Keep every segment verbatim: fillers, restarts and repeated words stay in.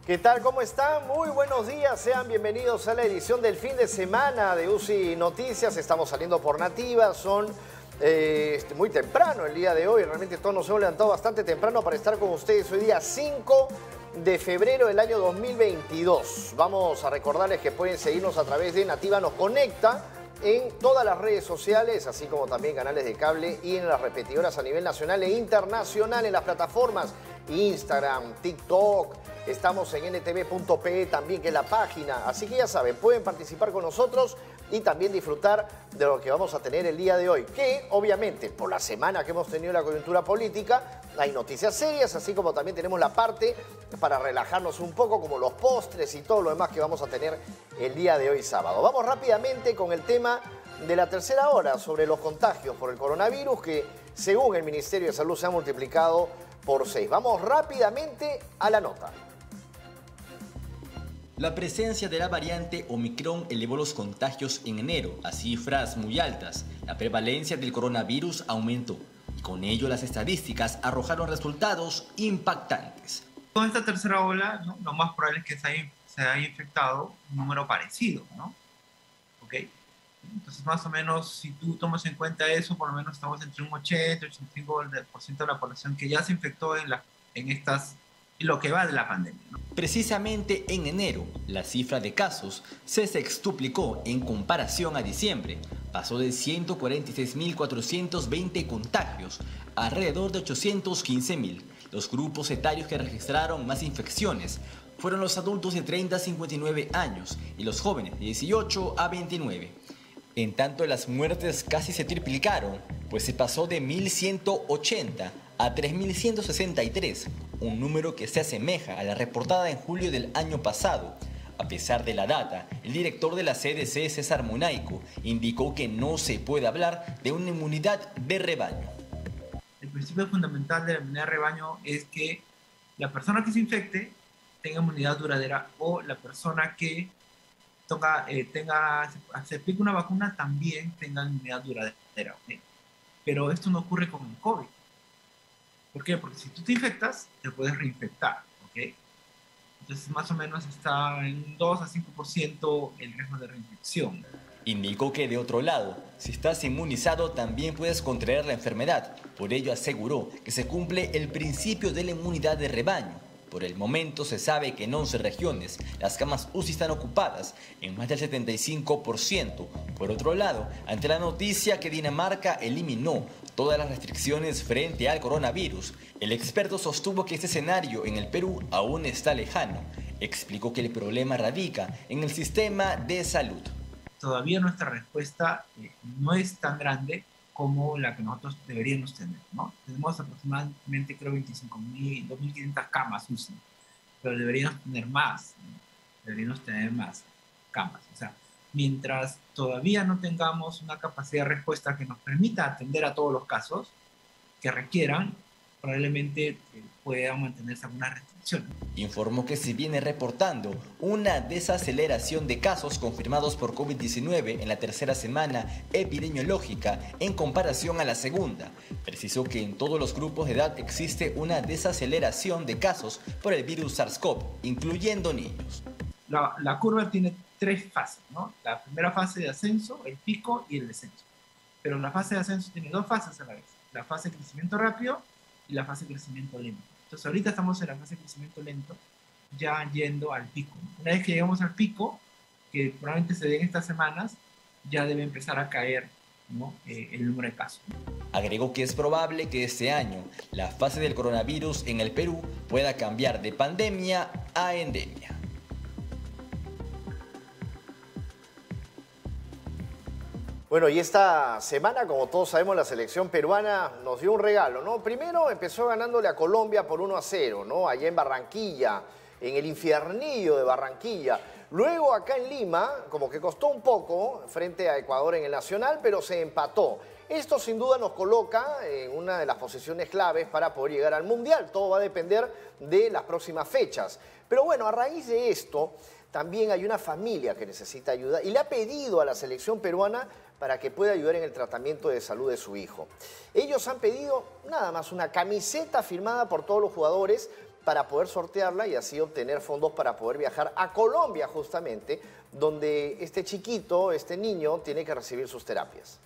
¿Qué tal? ¿Cómo están? Muy buenos días. Sean bienvenidos a la edición del fin de semana de U C I Noticias. Estamos saliendo por Nativa. Son eh, muy temprano el día de hoy. Realmente todos nos hemos levantado bastante temprano para estar con ustedes. Hoy día cinco de febrero del año dos mil veintidós. Vamos a recordarles que pueden seguirnos a través de Nativa Nos Conecta en todas las redes sociales, así como también canales de cable y en las repetidoras a nivel nacional e internacional en las plataformas Instagram, TikTok. Estamos en N T V punto P E también, que es la página. Así que ya saben, pueden participar con nosotros y también disfrutar de lo que vamos a tener el día de hoy. Que, obviamente, por la semana que hemos tenido la coyuntura política, hay noticias serias, así como también tenemos la parte para relajarnos un poco, como los postres y todo lo demás que vamos a tener el día de hoy sábado. Vamos rápidamente con el tema de la tercera hora sobre los contagios por el coronavirus, que según el Ministerio de Salud se ha multiplicado por seis. Vamos rápidamente a la nota. La presencia de la variante Omicron elevó los contagios en enero a cifras muy altas. La prevalencia del coronavirus aumentó y con ello las estadísticas arrojaron resultados impactantes. Con esta tercera ola, ¿no?, lo más probable es que se haya, se haya infectado un número parecido, ¿no? ¿Ok? Entonces, más o menos, si tú tomas en cuenta eso, por lo menos estamos entre un ochenta y ochenta y cinco por ciento de la población que ya se infectó en, la, en estas, lo que va de la pandemia, ¿no? Precisamente en enero, la cifra de casos se sextuplicó en comparación a diciembre. Pasó de ciento cuarenta y seis mil cuatrocientos veinte contagios a alrededor de ochocientos quince mil. Los grupos etarios que registraron más infecciones fueron los adultos de treinta a cincuenta y nueve años y los jóvenes de dieciocho a veintinueve. En tanto, las muertes casi se triplicaron, pues se pasó de mil ciento ochenta a tres mil ciento sesenta y tres, un número que se asemeja a la reportada en julio del año pasado. A pesar de la data, el director de la C D C, César Munaico, indicó que no se puede hablar de una inmunidad de rebaño. El principio fundamental de la inmunidad de rebaño es que la persona que se infecte tenga inmunidad duradera, o la persona que Toca, eh, tenga, se aplica una vacuna también tenga inmunidad duradera, ¿okay? Pero esto no ocurre con el COVID. ¿Por qué? Porque si tú te infectas, te puedes reinfectar, ¿ok? Entonces, más o menos está en dos a cinco por ciento el riesgo de reinfección. Indicó que, de otro lado, si estás inmunizado también puedes contraer la enfermedad. Por ello aseguró que se cumple el principio de la inmunidad de rebaño. Por el momento se sabe que en once regiones las camas U C I están ocupadas en más del setenta y cinco por ciento. Por otro lado, ante la noticia que Dinamarca eliminó todas las restricciones frente al coronavirus, el experto sostuvo que este escenario en el Perú aún está lejano. Explicó que el problema radica en el sistema de salud. Todavía nuestra respuesta eh, no es tan grande como la que nosotros deberíamos tener, ¿no? Tenemos aproximadamente, creo, veinticinco mil, dos mil quinientas camas U C I, pero deberíamos tener más, ¿no? Deberíamos tener más camas. O sea, mientras todavía no tengamos una capacidad de respuesta que nos permita atender a todos los casos que requieran, probablemente eh, puedan mantenerse algunas restricciones. Informó que se viene reportando una desaceleración de casos confirmados por COVID diecinueve en la tercera semana epidemiológica en comparación a la segunda. Precisó que en todos los grupos de edad existe una desaceleración de casos por el virus SARS-CoV, incluyendo niños. La, la curva tiene tres fases, ¿no? La primera fase de ascenso, el pico y el descenso. Pero la fase de ascenso tiene dos fases a la vez: la fase de crecimiento rápido y la fase de crecimiento lento. Entonces ahorita estamos en la fase de crecimiento lento, ya yendo al pico. Una vez que llegamos al pico, que probablemente se dé en estas semanas, ya debe empezar a caer, ¿no?, eh, el número de casos. Agregó que es probable que este año la fase del coronavirus en el Perú pueda cambiar de pandemia a endemia. Bueno, y esta semana, como todos sabemos, la selección peruana nos dio un regalo, ¿no? Primero empezó ganándole a Colombia por uno a cero, ¿no? Allá en Barranquilla, en el infiernillo de Barranquilla. Luego acá en Lima, como que costó un poco frente a Ecuador en el Nacional, pero se empató. Esto sin duda nos coloca en una de las posiciones claves para poder llegar al Mundial. Todo va a depender de las próximas fechas. Pero bueno, a raíz de esto, también hay una familia que necesita ayuda y le ha pedido a la selección peruana para que pueda ayudar en el tratamiento de salud de su hijo. Ellos han pedido nada más una camiseta firmada por todos los jugadores para poder sortearla y así obtener fondos para poder viajar a Colombia justamente, donde este chiquito, este niño, tiene que recibir sus terapias.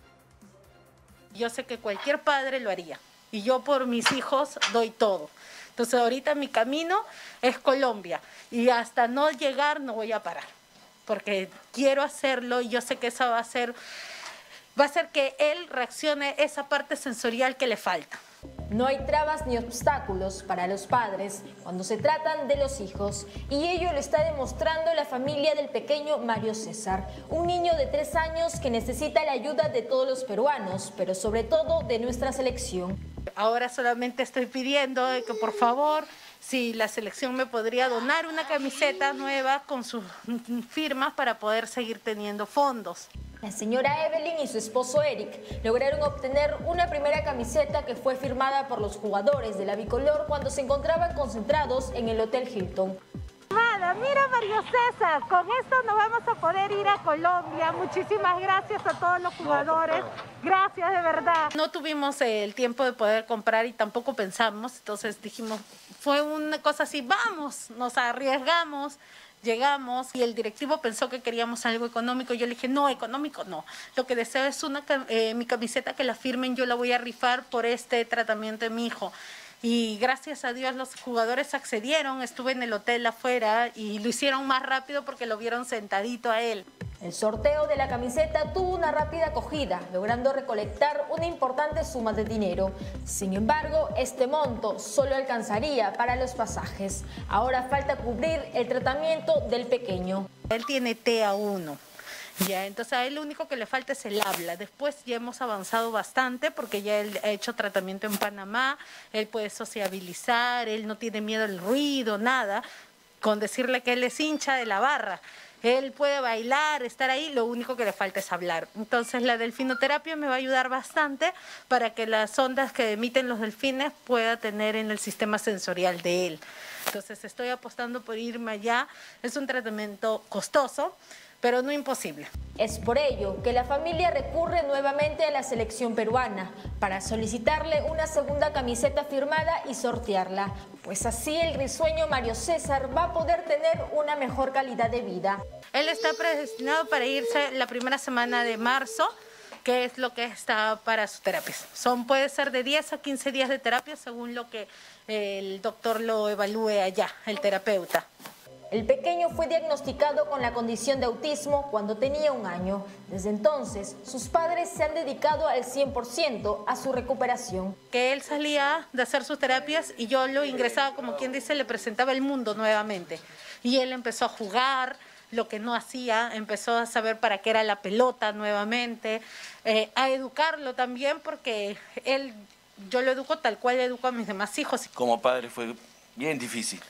Yo sé que cualquier padre lo haría y yo por mis hijos doy todo. Entonces ahorita mi camino es Colombia y hasta no llegar no voy a parar, porque quiero hacerlo y yo sé que eso va a ser, va a hacer que él reaccione esa parte sensorial que le falta. No hay trabas ni obstáculos para los padres cuando se tratan de los hijos, y ello lo está demostrando la familia del pequeño Mario César, un niño de tres años que necesita la ayuda de todos los peruanos, pero sobre todo de nuestra selección. Ahora solamente estoy pidiendo que por favor, si la selección me podría donar una camiseta nueva con sus firmas para poder seguir teniendo fondos. La señora Evelyn y su esposo Eric lograron obtener una primera camiseta que fue firmada por los jugadores de la bicolor cuando se encontraban concentrados en el Hotel Hilton. Mira, mira Mario César, con esto nos vamos a poder ir a Colombia. Muchísimas gracias a todos los jugadores, gracias de verdad. No tuvimos el tiempo de poder comprar y tampoco pensamos, entonces dijimos, fue una cosa así, vamos, nos arriesgamos. Llegamos y el directivo pensó que queríamos algo económico. Yo le dije, no, económico no. Lo que deseo es una, eh, mi camiseta que la firmen, yo la voy a rifar por este tratamiento de mi hijo. Y gracias a Dios los jugadores accedieron, estuve en el hotel afuera y lo hicieron más rápido porque lo vieron sentadito a él. El sorteo de la camiseta tuvo una rápida acogida, logrando recolectar una importante suma de dinero. Sin embargo, este monto solo alcanzaría para los pasajes. Ahora falta cubrir el tratamiento del pequeño. Él tiene T A uno. Ya, entonces a él lo único que le falta es el habla. Después ya hemos avanzado bastante porque ya él ha hecho tratamiento en Panamá, él puede sociabilizar, él no tiene miedo al ruido, nada, con decirle que él es hincha de la barra. Él puede bailar, estar ahí, lo único que le falta es hablar. Entonces la delfinoterapia me va a ayudar bastante para que las ondas que emiten los delfines pueda tener en el sistema sensorial de él. Entonces estoy apostando por irme allá. Es un tratamiento costoso, pero no imposible. Es por ello que la familia recurre nuevamente a la selección peruana para solicitarle una segunda camiseta firmada y sortearla, pues así el risueño Mario César va a poder tener una mejor calidad de vida. Él está predestinado para irse la primera semana de marzo, que es lo que está para sus terapias. Son, puede ser de diez a quince días de terapia según lo que el doctor lo evalúe allá, el terapeuta. El pequeño fue diagnosticado con la condición de autismo cuando tenía un año. Desde entonces, sus padres se han dedicado al cien por ciento a su recuperación. Que él salía de hacer sus terapias y yo lo ingresaba, como quien dice, le presentaba el mundo nuevamente. Y él empezó a jugar, lo que no hacía, empezó a saber para qué era la pelota nuevamente, eh, a educarlo también porque él, yo lo educo tal cual educo a mis demás hijos. Como padre fue bien difícil.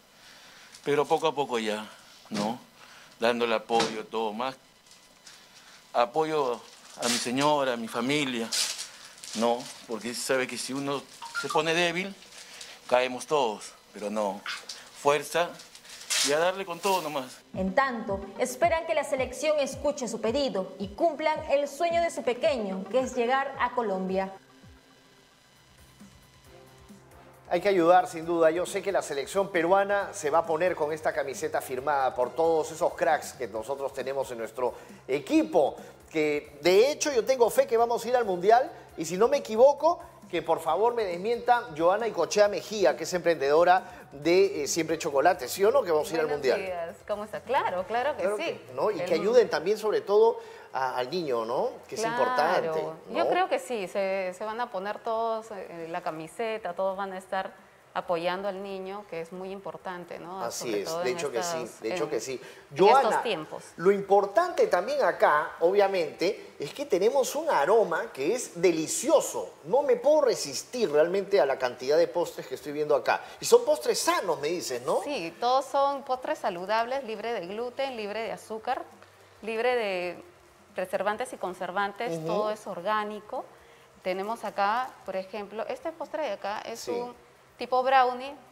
Pero poco a poco ya, ¿no? Dándole apoyo, todo más. Apoyo a mi señora, a mi familia, ¿no? Porque sabe que si uno se pone débil, caemos todos. Pero no, fuerza y a darle con todo nomás. En tanto, esperan que la selección escuche su pedido y cumplan el sueño de su pequeño, que es llegar a Colombia. Hay que ayudar, sin duda. Yo sé que la selección peruana se va a poner con esta camiseta firmada por todos esos cracks que nosotros tenemos en nuestro equipo. Que de hecho yo tengo fe que vamos a ir al Mundial y si no me equivoco, que por favor me desmienta Joana Icochea Mejía, que es emprendedora de eh, Siempre Chocolate, ¿sí o no? Que vamos a ir al Mundial. Buenos días, ¿cómo está? Claro, claro que Claro sí. que, ¿no? Y El- que ayuden también sobre todo a- al niño, ¿no? Que Claro. es importante. ¿no? Yo creo que sí, se, se van a poner todos eh, la camiseta, todos van a estar apoyando al niño, que es muy importante, ¿no? Así Sobre es, todo de en hecho que sí, estas- de hecho en- que sí. en Joana, estos tiempos. lo importante también acá, obviamente, es que tenemos un aroma que es delicioso. No me puedo resistir realmente a la cantidad de postres que estoy viendo acá. Y son postres sanos, me dices, ¿no? Sí, todos son postres saludables, libre de gluten, libre de azúcar, libre de preservantes y conservantes, Ujú. todo es orgánico. Tenemos acá, por ejemplo, este postre de acá es Sí. un tipo brownie,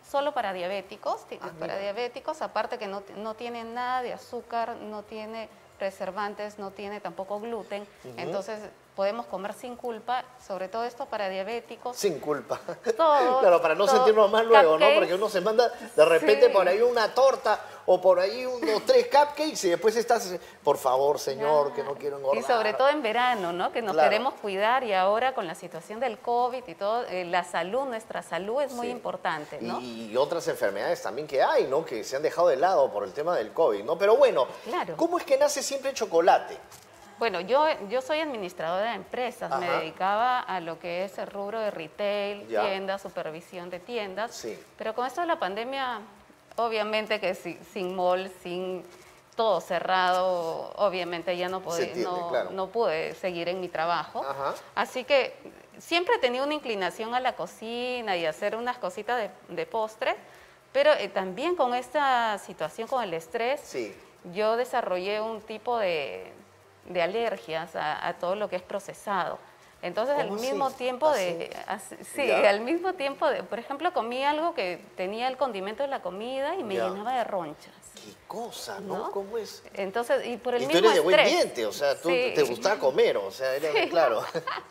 solo para diabéticos, Ah, para mira. diabéticos, aparte que no, no tiene nada de azúcar, no tiene preservantes, no tiene tampoco gluten, Ujú. entonces podemos comer sin culpa, sobre todo esto para diabéticos. Sin culpa. Todo, Claro, para no todo. sentirnos mal luego, ¿no? Cupcakes. Porque uno se manda de repente Sí. por ahí una torta o por ahí unos tres cupcakes y después estás, por favor, señor, que no quiero engordar. Y sobre todo en verano, ¿no? Que nos Claro. queremos cuidar y ahora con la situación del COVID y todo, eh, la salud, nuestra salud es muy Sí. importante, ¿no? Y, y otras enfermedades también que hay, ¿no? Que se han dejado de lado por el tema del COVID, ¿no? Pero bueno, Claro. ¿cómo es que nace Siempre Chocolate? Bueno, yo, yo soy administradora de empresas, me Ajá. dedicaba a lo que es el rubro de retail, Ya. tiendas, supervisión de tiendas, Sí. pero con esto de la pandemia, obviamente que si- sin mall, sin todo cerrado, obviamente ya no, Se podía, entiende, no, claro. no pude seguir en mi trabajo. Ajá. Así que siempre he tenido una inclinación a la cocina y a hacer unas cositas de, de postre, pero eh, también con esta situación, con el estrés, Sí. yo desarrollé un tipo de, de alergias a, a todo lo que es procesado. Entonces, al ¿Cómo así? mismo tiempo de, así- sí, Ya. al mismo tiempo de, por ejemplo, comí algo que tenía el condimento de la comida y me Ya. llenaba de ronchas. ¿Qué cosa, no? ¿No? ¿Cómo es? Entonces, y por el Y tú mismo eres de buen estrés. diente, o sea, tú Sí. te gustaba comer, o sea, era, Sí. claro.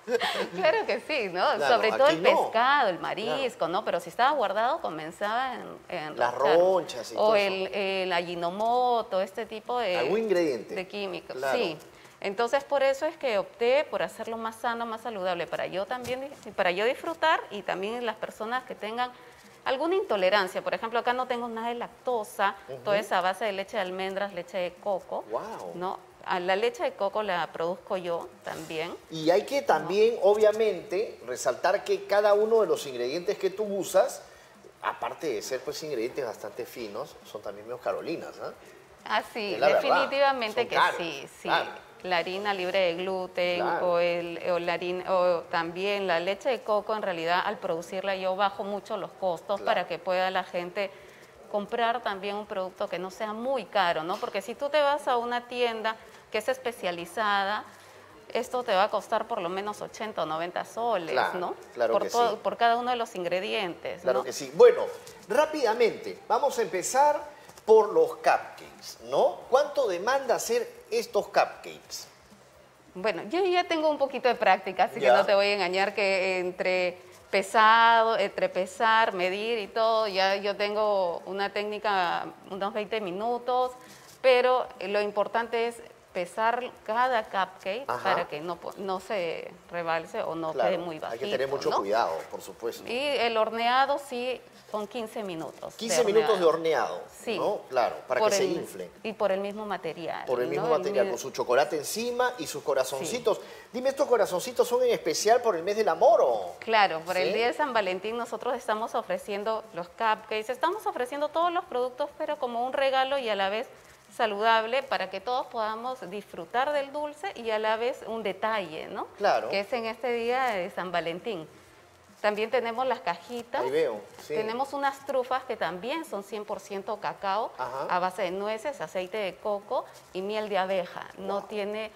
Claro que sí, ¿no? Claro, Sobre todo aquí el no. pescado, el marisco, ¿no? Pero si estaba guardado comenzaba en, en Las roncharme. ronchas y o todo el, el Ajinomoto, este tipo de, Algún ingrediente. de químicos. Claro. Sí. Entonces por eso es que opté por hacerlo más sano, más saludable, para yo también, para yo disfrutar y también las personas que tengan alguna intolerancia. Por ejemplo, acá no tengo nada de lactosa, Ujú. toda esa base de leche de almendras, leche de coco. Wow. ¿No? A la leche de coco la produzco yo también. Y hay que también, obviamente, resaltar que cada uno de los ingredientes que tú usas, aparte de ser pues ingredientes bastante finos, son también menos carolinas, ¿ah? Ah, sí, Es la verdad, definitivamente son que caros, sí, sí. claro. La harina libre de gluten Claro. o, el, o, la harina, o también la leche de coco, en realidad al producirla yo bajo mucho los costos Claro. para que pueda la gente comprar también un producto que no sea muy caro, ¿no? Porque si tú te vas a una tienda que es especializada, esto te va a costar por lo menos ochenta o noventa soles, Claro, ¿no? claro por, que todo- sí. por cada uno de los ingredientes, Claro ¿no? que sí. Bueno, rápidamente, vamos a empezar por los cupcakes, ¿no? ¿Cuánto demanda hacer estos cupcakes? Bueno, yo ya tengo un poquito de práctica, así Ya. que no te voy a engañar que entre pesado, entre pesar, medir y todo, ya yo tengo una técnica, unos veinte minutos, pero lo importante es pesar cada cupcake Ajá. para que no, po- no se rebalse o no Claro, quede muy bajito. hay que tener mucho ¿no? cuidado, por supuesto. Y el horneado sí son quince minutos. quince minutos de horneado, Sí. ¿no? Claro, para Por que se el- inflen. Y por el mismo material. Por el ¿no? mismo material, mi- con su chocolate encima y sus corazoncitos. Dime, ¿estos corazoncitos son en especial por el mes del amor o...? Claro, por ¿Sí? el día de San Valentín nosotros estamos ofreciendo los cupcakes, estamos ofreciendo todos los productos, pero como un regalo y a la vez saludable para que todos podamos disfrutar del dulce y a la vez un detalle, ¿no? Claro. Que es en este día de San Valentín. También tenemos las cajitas. Ahí veo, sí. Tenemos unas trufas que también son cien por ciento cacao, Ajá. a base de nueces, aceite de coco y miel de abeja. No tiene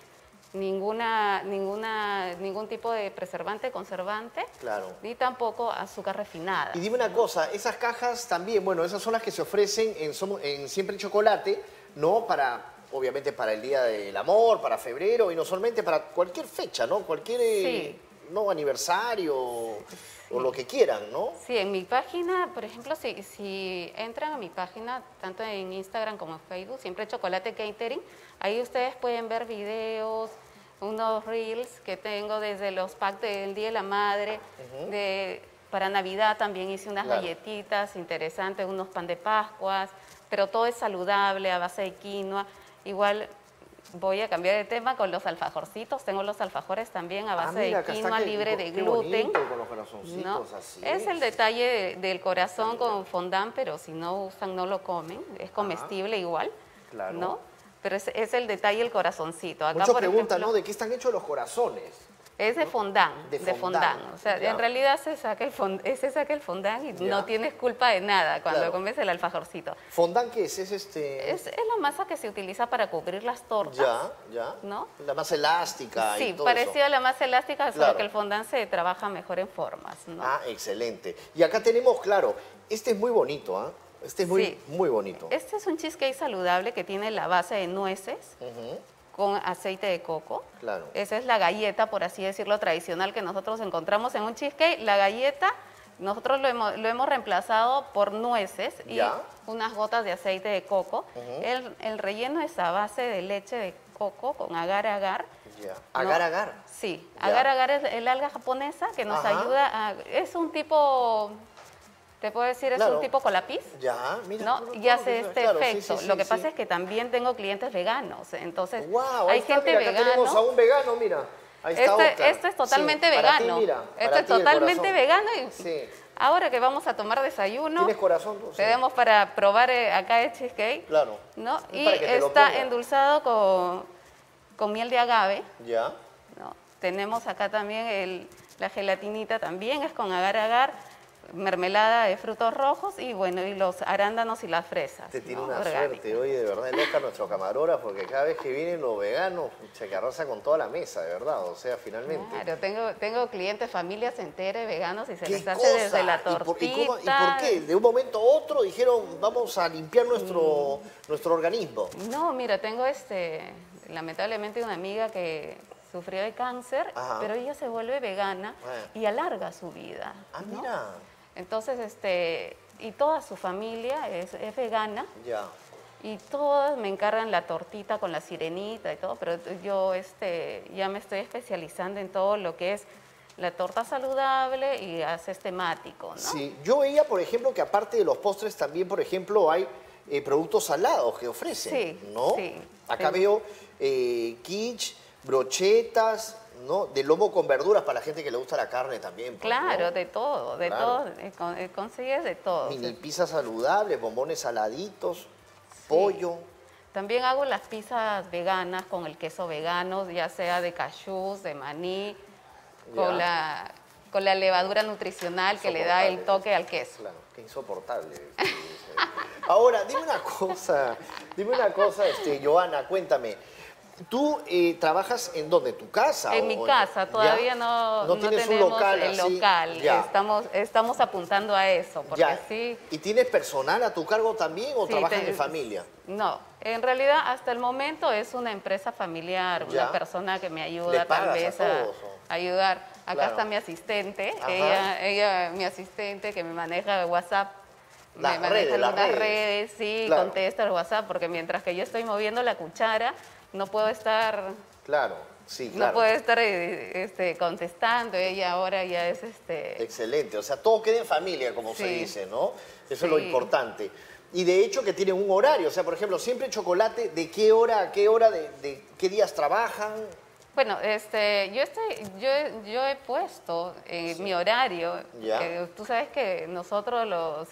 ninguna, ninguna, ningún tipo de preservante, conservante, Claro. ni tampoco azúcar refinada. Y dime una cosa, esas cajas también, bueno, esas son las que se ofrecen en, Somo- en Siempre Chocolate, ¿no? Para, obviamente para el Día del Amor, para febrero y no solamente para cualquier fecha, ¿no? Cualquier eh, no aniversario o lo que quieran, ¿no? Sí, en mi página, por ejemplo, si, si entran a mi página, tanto en Instagram como en Facebook, Siempre Chocolate Catering, ahí ustedes pueden ver videos, unos reels que tengo desde los packs del Día de la Madre, de, para Navidad también hice unas Claro. galletitas interesantes, unos pan de Pascuas, pero todo es saludable, a base de quinoa. Igual voy a cambiar de tema con los alfajorcitos, tengo los alfajores también a Ah, base mira, de acá está quinoa que- libre de qué gluten. bonito, con los corazoncitos, ¿no? así Es es. el detalle de- del corazón con fondant, pero si no usan no lo comen, es comestible igual, Claro. ¿no? Pero es, es el detalle el corazoncito. Acá, Muchos por preguntan, ejemplo, ¿no? ¿De qué están hechos los corazones? Es de fondant, De de fondant, fondant. O sea, ya. en realidad se saca el, fond, se saca el fondant y Ya. no tienes culpa de nada cuando Claro. comes el alfajorcito. ¿Fondant qué es? Es este... Es, es la masa que se utiliza para cubrir las tortas. Ya, ya. ¿No? La más elástica y Sí, todo parecido eso. a la masa elástica, Claro. solo que el fondant se trabaja mejor en formas, ¿no? Ah, excelente. Y acá tenemos, claro, este es muy bonito, ¿ah? Este es muy, Sí. muy bonito. Este es un cheesecake saludable que tiene la base de nueces Ujú, con aceite de coco. claro. Esa es la galleta, por así decirlo, tradicional que nosotros encontramos en un cheesecake. La galleta, nosotros lo hemos, lo hemos reemplazado por nueces y Ya. unas gotas de aceite de coco. Ujú. el, el relleno es a base de leche de coco con agar-agar. Ya. Agar, ¿no? agar. Sí, Ya. agar-agar es el alga japonesa que nos Ajá. ayuda a... Es un tipo, te puedo decir, es Claro. un tipo colapis. Ya, mira. ¿No? claro, Y claro, hace claro, este claro, sí, efecto. sí, Lo sí, que pasa sí. es que también tengo clientes veganos. Entonces, Wow, hay está, gente mira, acá vegana. tenemos a un vegano, mira. Ahí está Este, Oscar. este es totalmente Sí, para ti, vegano. mira, este para es ti el totalmente corazón. vegano y Sí. ahora que vamos a tomar desayuno, ¿Tienes corazón tú? Sí. tenemos para probar eh, acá el cheesecake, Claro. ¿no? Es Y para que te lo está ponga. endulzado con, con miel de agave, Ya. ¿no? Tenemos acá también el, la gelatinita, también es con agar-agar, mermelada de frutos rojos y bueno, y los arándanos y las fresas. Te tiene ¿no? una Orgánicas. suerte, oye, de verdad, el Oscar, nuestro camarógrafo, porque cada vez que vienen los veganos, se que arrasa con toda la mesa, de verdad, o sea, finalmente. Claro, tengo, tengo clientes, familias enteras, veganos y se ¿Qué les hace cosa? desde la ¿Y por, tortita. y cómo- y por qué? De un momento a otro dijeron, vamos a limpiar nuestro, Mm. nuestro organismo. No, mira, tengo este, lamentablemente una amiga que sufrió de cáncer, Ajá. pero ella se vuelve vegana Ah. y alarga su vida. Ah, ¿no? mira. Entonces, este, y toda su familia es, es vegana Ya. y todas me encargan la tortita con la sirenita y todo, pero yo este, ya me estoy especializando en todo lo que es la torta saludable y haces temático, ¿no? Sí, yo veía, por ejemplo, que aparte de los postres también, por ejemplo, hay eh, productos salados que ofrecen, Sí, ¿no? sí. Acá Sí. veo eh, quiche, brochetas, ¿no? De lomo con verduras para la gente que le gusta la carne también. pues, Claro, ¿no? de todo, de Claro. todo, eh, con- eh, consigues de todo. Mini o sea, pizza saludable, bombones saladitos, pollo. También hago las pizzas veganas con el queso vegano, ya sea de cashews, de maní, Ya. con la, con la levadura nutricional que le da el Insoportable. toque al queso. Claro, qué insoportable. Ahora, dime una cosa, dime una cosa, este, Joana, cuéntame. ¿Tú eh, trabajas en dónde? ¿En tu casa? En o- mi o- casa, ¿Ya? todavía no, ¿No no tienes un tenemos local el así? local. Ya. Estamos, estamos apuntando a eso, porque Ya. sí. ¿Y tienes personal a tu cargo también o Sí, trabajas te- en familia? No, en realidad hasta el momento es una empresa familiar, Ya. una persona que me ¿Le ayuda tal pagas a vez a, todos, o? ayudar. Acá Claro. está mi asistente, Ajá. ella, ella, mi asistente que me maneja WhatsApp. Las me redes, maneja las algunas redes. redes, sí, Claro. contesta el WhatsApp, porque mientras que yo estoy moviendo la cuchara, no puedo estar, Claro, sí, claro. no puedo estar eh, este, contestando. Ella ahora ya es este. Excelente, o sea, todo queda en familia, como se Sí. dice, ¿no? Eso es lo Sí. importante. Y de hecho que tienen un horario, o sea, por ejemplo, siempre chocolate, ¿de qué hora a qué hora, de, de qué días trabajan? Bueno, este, yo estoy, yo, yo he puesto en mi horario. Ya. eh, tú sabes que nosotros los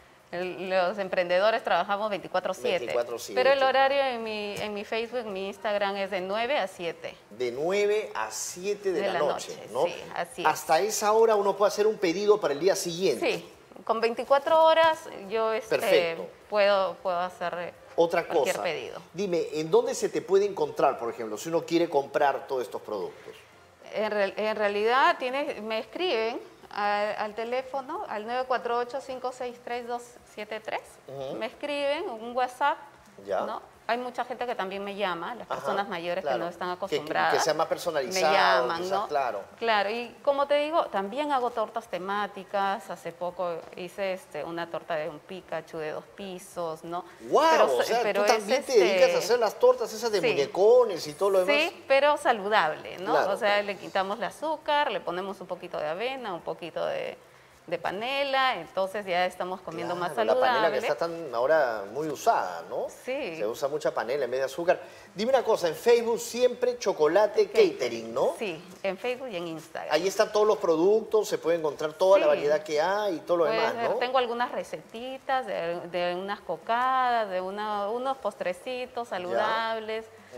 el- los emprendedores trabajamos veinticuatro siete. veinticuatro siete. Pero el horario en mi, en mi Facebook, en mi Instagram es de nueve a siete. De nueve a siete de, De la, la noche, noche, ¿no? sí, así es. Hasta esa hora uno puede hacer un pedido para el día siguiente. Sí, con veinticuatro horas yo este, Perfecto. puedo, puedo hacer eh, Otra cualquier cosa, pedido. dime, ¿en dónde se te puede encontrar, por ejemplo, si uno quiere comprar todos estos productos? En, real- en realidad tiene, me escriben a- al teléfono, al nueve cuatro ocho, cinco seis tres, dos siete tres. Ujú. Me escriben un WhatsApp. Ya. ¿no? Hay mucha gente que también me llama, las Ajá, personas mayores claro. que no están Que- que- acostumbradas. que sea más personalizado, Me llaman, quizás, ¿no? claro. Claro, y como te digo, también hago tortas temáticas. Hace poco hice este, una torta de un Pikachu de dos pisos, ¿no? ¡Wow! Pero- o sea, pero tú es, también te este, dedicas a hacer las tortas esas de sí. muñecones y todo lo demás. Sí, pero saludable, ¿no? Claro, o sea, claro. le quitamos el azúcar, le ponemos un poquito de avena, un poquito de, de panela, entonces ya estamos comiendo más Claro, saludable. La panela que está tan ahora muy usada, ¿no? Sí. Se usa mucha panela en vez de azúcar. Dime una cosa, en Facebook siempre chocolate catering, ¿no? Sí, en Facebook y en Instagram. Ahí están todos los productos, se puede encontrar toda la Sí. variedad que hay y todo lo Puedes demás, ver, ¿no? Tengo algunas recetitas de, de unas cocadas, de una- unos postrecitos saludables.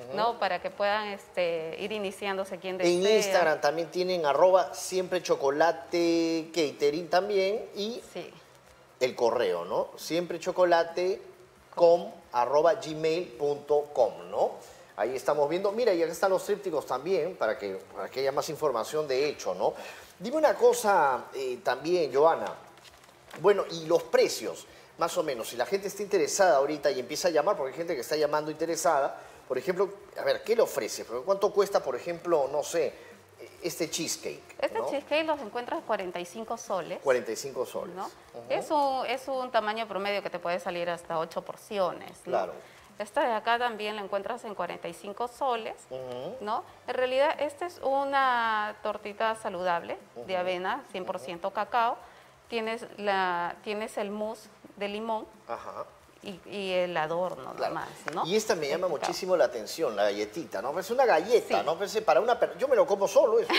uh-huh. ¿no? Para que puedan este, ir iniciándose quien desea. En Instagram también tienen arroba siempre chocolate catering también y sí. el correo, ¿no? Siempre chocolate com arroba gmail punto com, ¿no? Ahí estamos viendo. Mira, y acá están los trípticos también, para que, para que haya más información de hecho, ¿no? Dime una cosa eh, también, Joana. Bueno, y los precios, más o menos, si la gente está interesada ahorita y empieza a llamar, porque hay gente que está llamando interesada, por ejemplo, a ver, ¿qué le ofrece? ¿Cuánto cuesta, por ejemplo, no sé, este cheesecake? Este ¿no? cheesecake los encuentras cuarenta y cinco soles. cuarenta y cinco soles. ¿No? Uh-huh. es, un, es un tamaño promedio que te puede salir hasta ocho porciones. ¿no? Claro. Esta de acá también la encuentras en cuarenta y cinco soles, uh-huh. ¿no? En realidad, esta es una tortita saludable uh-huh. de avena, cien por ciento uh-huh. cacao. Tienes, la, tienes el mousse de limón. Ajá. Y, y el adorno, claro. Demás, ¿no? Y esta me llama muchísimo la atención, la galletita, ¿no? Es una galleta, sí. ¿no? Para una, yo me lo como solo eso.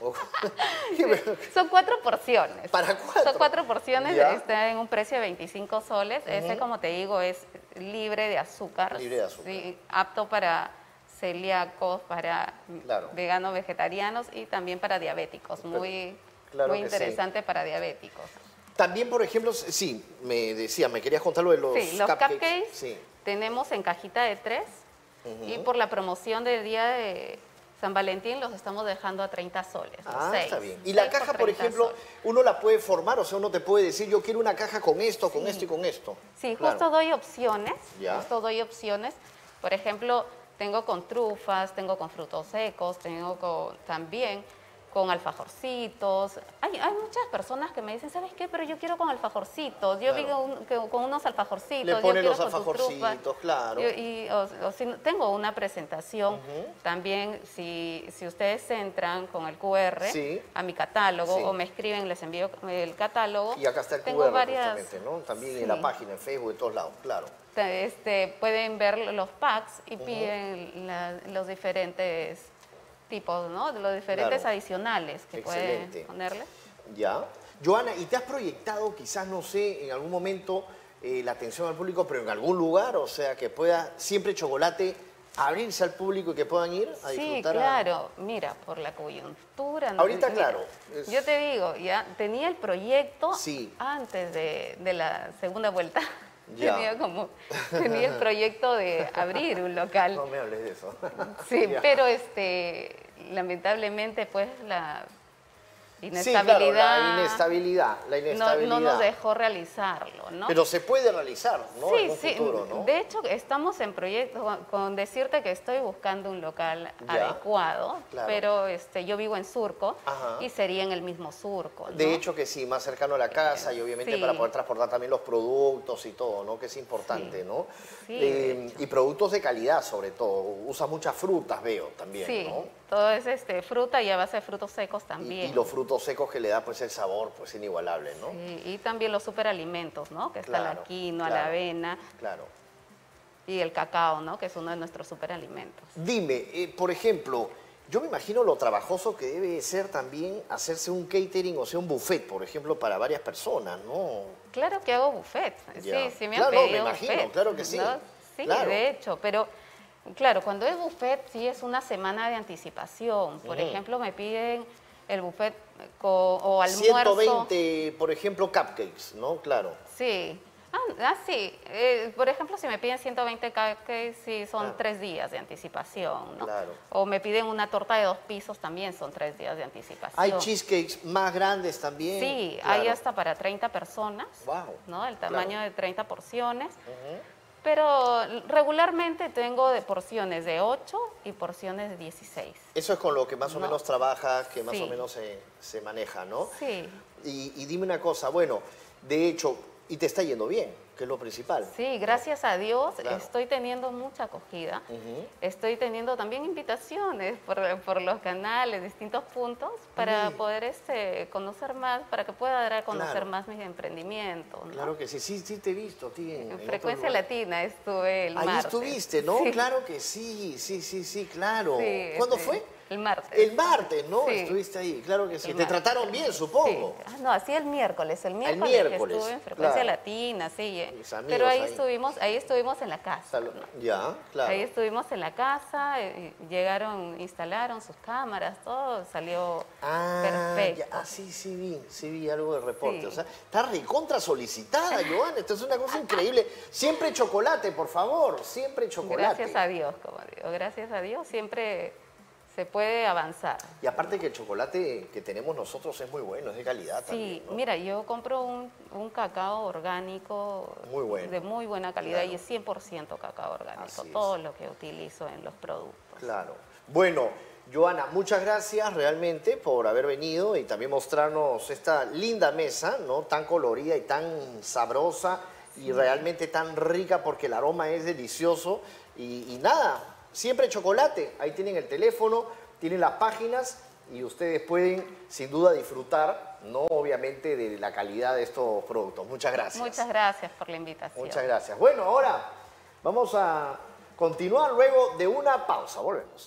Sí. Son cuatro porciones. ¿Para cuatro? Son cuatro porciones, ¿ya? Está en un precio de veinticinco soles. Uh-huh. Ese, como te digo, es libre de azúcar. Libre de azúcar. Sí, apto para celíacos, para claro. veganos, vegetarianos y también para diabéticos. Muy, claro muy interesante sí. para diabéticos. También, por ejemplo, sí, me decía, me querías contar lo de los, sí, los cupcakes. cupcakes Sí. Tenemos en cajita de tres uh-huh. y por la promoción del día de San Valentín los estamos dejando a treinta soles. Ah, seis, está bien. Y la caja, por, por ejemplo, soles. Uno la puede formar, o sea, uno te puede decir, yo quiero una caja con esto, sí. con esto y con esto. Sí, claro. justo doy opciones, ¿Ya? justo doy opciones. Por ejemplo, tengo con trufas, tengo con frutos secos, tengo con, también con alfajorcitos. Hay, hay muchas personas que me dicen, ¿sabes qué? Pero yo quiero con alfajorcitos. Yo claro. vi un, que, con unos alfajorcitos. Le ponen yo los alfajorcitos, claro. Yo, y, o, o si, tengo una presentación uh-huh. también, si, si ustedes entran con el cu erre sí. a mi catálogo sí. o me escriben, les envío el catálogo. Y acá está el tengo cu erre varias, justamente, ¿no? También sí. en la página, en Facebook, en todos lados, claro. Este, pueden ver los packs y uh-huh. piden la, los diferentes tipos, ¿no? De los diferentes claro. adicionales que Excelente. Pueden ponerle. Ya. Joana, ¿y te has proyectado quizás, no sé, en algún momento eh, la atención al público, pero en algún lugar, o sea, que pueda siempre chocolate abrirse al público y que puedan ir a disfrutar? Sí, claro. A... Mira, por la coyuntura... Ahorita, mira, claro. Es... Yo te digo, ya tenía el proyecto sí. antes de, de la segunda vuelta. Ya. Tenía, como, tenía el proyecto de abrir un local. No me hables de eso. Sí, ya. pero este, lamentablemente pues la inestabilidad, sí, claro, la inestabilidad, la inestabilidad. No, no nos dejó realizarlo, ¿no? Pero se puede realizar, ¿no? Sí, en un sí. futuro, ¿no? De hecho, estamos en proyecto, con, con decirte que estoy buscando un local ya. adecuado, claro. pero este, yo vivo en Surco Ajá. y sería en el mismo Surco, ¿no? De hecho que sí, más cercano a la casa y obviamente sí. para poder transportar también los productos y todo, ¿no? Que es importante, sí. ¿no? Sí, eh, y productos de calidad sobre todo. Usa muchas frutas, veo, también, sí. ¿no? Todo es este, fruta y a base de frutos secos también. Y, y los frutos secos que le da pues el sabor pues inigualable, ¿no? Sí, y también los superalimentos, ¿no? Que está claro, la quinoa, claro, la avena. Claro. Y el cacao, ¿no? Que es uno de nuestros superalimentos. Dime, eh, por ejemplo, yo me imagino lo trabajoso que debe ser también hacerse un catering, o sea, un buffet, por ejemplo, para varias personas, ¿no? Claro que hago buffet. Ya. Sí, sí me claro, han no, pedido me imagino, buffet, claro que sí. ¿no? Sí, claro. de hecho, pero claro, cuando es buffet sí es una semana de anticipación. Por uh-huh. ejemplo, me piden el buffet con, o almuerzo. ciento veinte, por ejemplo, cupcakes, ¿no? Claro. Sí. Ah, ah sí. Eh, por ejemplo, si me piden ciento veinte cupcakes, sí, son ah. tres días de anticipación, ¿no? Claro. O me piden una torta de dos pisos, también son tres días de anticipación. ¿Hay cheesecakes más grandes también? Sí, claro. hay hasta para treinta personas, wow. ¿no? El tamaño claro. de treinta porciones. Uh-huh. Pero regularmente tengo de porciones de ocho y porciones de dieciséis. Eso es con lo que más o no. menos trabajas, que más sí. o menos se, se maneja, ¿no? Sí. Y, y dime una cosa, bueno, de hecho, y te está yendo bien, que es lo principal. Sí, gracias a Dios claro. estoy teniendo mucha acogida. Uh-huh. Estoy teniendo también invitaciones por, por los canales, distintos puntos, para sí. poder este, conocer más, para que pueda dar a conocer claro. más mis emprendimientos, ¿no? Claro que sí, sí, sí te he visto a ti en, en, en Frecuencia Latina estuve el Ahí martes. estuviste, ¿no? Sí. Claro que sí, sí, sí, sí, claro. Sí, ¿Cuándo sí. fue? El martes. El martes, ¿no? Sí. Estuviste ahí, claro que sí. El Te martes. trataron bien, supongo. Sí. Ah, no, así el miércoles. El miércoles, miércoles, estuve en Frecuencia claro. Latina, sí. eh. Mis amigos Pero ahí, ahí. estuvimos, ahí estuvimos en la casa. Salud. Ya, claro. Ahí estuvimos en la casa, eh, llegaron, instalaron sus cámaras, todo salió Ah, perfecto. ya, ah, sí, sí vi, sí vi algo del reporte. Sí. O sea, está recontra solicitada, Joana. Esto es una cosa increíble. Siempre chocolate, por favor, siempre chocolate. Gracias a Dios, como digo, gracias a Dios siempre se puede avanzar. Y aparte que el chocolate que tenemos nosotros es muy bueno, es de calidad Sí, también, ¿no? mira, yo compro un, un cacao orgánico Muy bueno. de muy buena calidad Claro. y es cien por ciento cacao orgánico, Así es. todo lo que utilizo en los productos. Claro. Bueno, Joana, muchas gracias realmente por haber venido y también mostrarnos esta linda mesa, ¿no? Tan colorida y tan sabrosa y realmente tan rica porque el aroma es delicioso. Y, y nada, siempre chocolate. Ahí tienen el teléfono, tienen las páginas y ustedes pueden sin duda disfrutar, ¿no? Obviamente de la calidad de estos productos. Muchas gracias. Muchas gracias por la invitación. Muchas gracias. Bueno, ahora vamos a continuar luego de una pausa. Volvemos.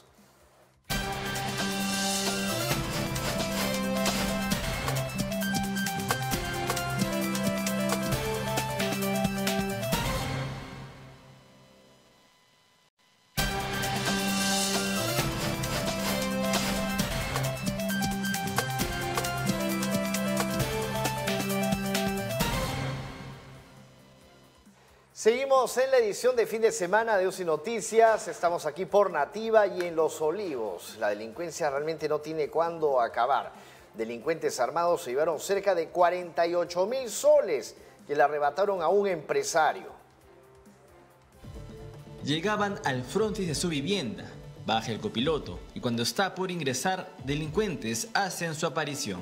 Seguimos en la edición de fin de semana de U C I Noticias. Estamos aquí por Nativa y en Los Olivos. La delincuencia realmente no tiene cuándo acabar. Delincuentes armados se llevaron cerca de cuarenta y ocho mil soles que le arrebataron a un empresario. Llegaban al frontis de su vivienda, baja el copiloto y cuando está por ingresar, delincuentes hacen su aparición.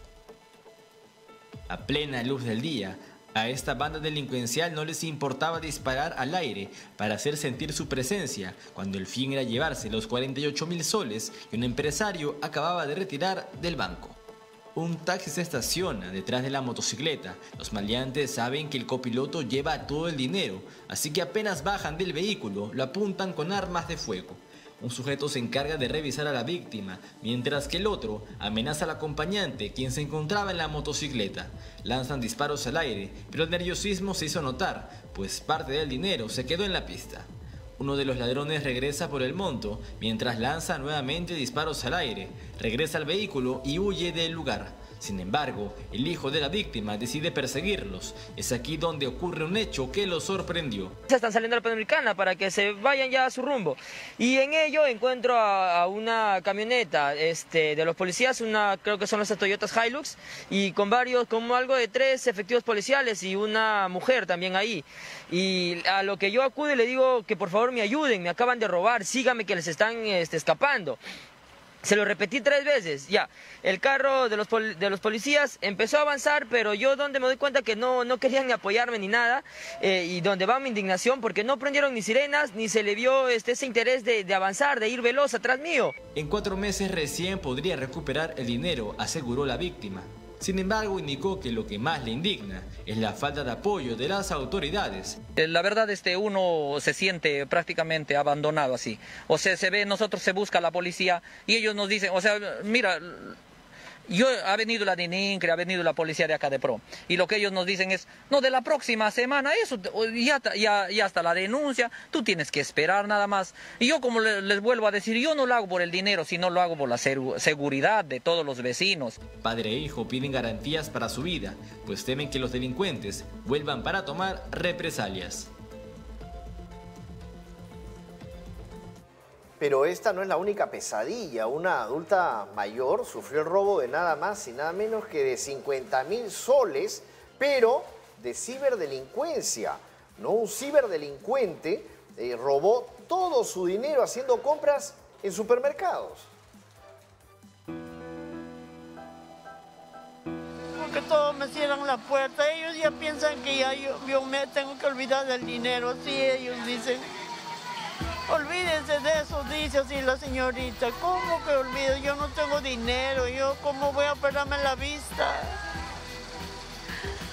A plena luz del día, a esta banda delincuencial no les importaba disparar al aire para hacer sentir su presencia, cuando el fin era llevarse los cuarenta y ocho mil soles que un empresario acababa de retirar del banco. Un taxi se estaciona detrás de la motocicleta. Los maleantes saben que el copiloto lleva todo el dinero, así que apenas bajan del vehículo, lo apuntan con armas de fuego. Un sujeto se encarga de revisar a la víctima, mientras que el otro amenaza al acompañante, quien se encontraba en la motocicleta. Lanzan disparos al aire, pero el nerviosismo se hizo notar, pues parte del dinero se quedó en la pista. Uno de los ladrones regresa por el monto, mientras lanza nuevamente disparos al aire, regresa al vehículo y huye del lugar. Sin embargo, el hijo de la víctima decide perseguirlos. Es aquí donde ocurre un hecho que los sorprendió. Se están saliendo a la Panamericana para que se vayan ya a su rumbo. Y en ello encuentro a, a una camioneta este, de los policías, una creo que son las Toyotas Hilux, y con varios, como algo de tres efectivos policiales y una mujer también ahí. Y a lo que yo acudo y le digo que por favor me ayuden, me acaban de robar, síganme que les están este, escapando. Se lo repetí tres veces, ya. El carro de los, pol de los policías empezó a avanzar, pero yo donde me doy cuenta que no, no querían ni apoyarme ni nada, eh, y donde va mi indignación, porque no prendieron ni sirenas, ni se le vio este, ese interés de, de avanzar, de ir veloz atrás mío. En cuatro meses recién podría recuperar el dinero, aseguró la víctima. Sin embargo, indicó que lo que más le indigna es la falta de apoyo de las autoridades. La verdad, este, uno se siente prácticamente abandonado así. O sea, se ve, nosotros se busca la policía y ellos nos dicen, o sea, mira, yo ha venido la DININCRE, ha venido la policía de acá de Pro. Y lo que ellos nos dicen es, no, de la próxima semana, eso, ya, ya, ya está la denuncia, tú tienes que esperar nada más. Y yo como les, les vuelvo a decir, yo no lo hago por el dinero, sino lo hago por la seguridad de todos los vecinos. Padre e hijo piden garantías para su vida, pues temen que los delincuentes vuelvan para tomar represalias. Pero esta no es la única pesadilla. Una adulta mayor sufrió el robo de nada más y nada menos que de cincuenta mil soles, pero de ciberdelincuencia. ¿No? Un ciberdelincuente eh, robó todo su dinero haciendo compras en supermercados. Porque todos me cierran la puerta. Ellos ya piensan que ya yo, yo me tengo que olvidar del dinero. Así ellos dicen. Olvídense de eso, dice así la señorita. ¿Cómo que olvido? Yo no tengo dinero. ¿Yo cómo voy a perderme la vista?